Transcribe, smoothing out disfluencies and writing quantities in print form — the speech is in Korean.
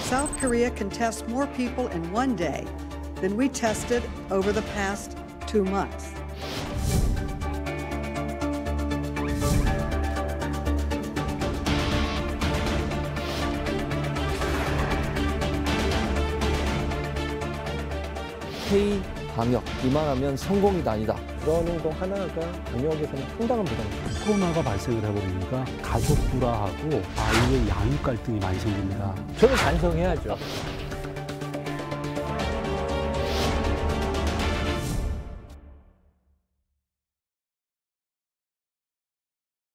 South Korea can test more people in one day than we tested over the past 2 months. K 방역, 이만하면 성공이다 아니다. 그러는 거 하나가 방역에서는 상당한 부담입니다. 코로나가 발생을 해버리니까 가족 불화하고 아이의 양육 갈등이 많이 생깁니다. 저는 반성해야죠.